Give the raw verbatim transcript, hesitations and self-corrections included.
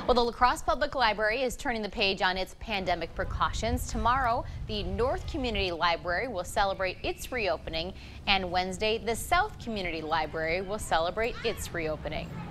Well, the La Crosse Public Library is turning the page on its pandemic precautions. Tomorrow, the North Community Library will celebrate its reopening, and Wednesday, the South Community Library will celebrate its reopening.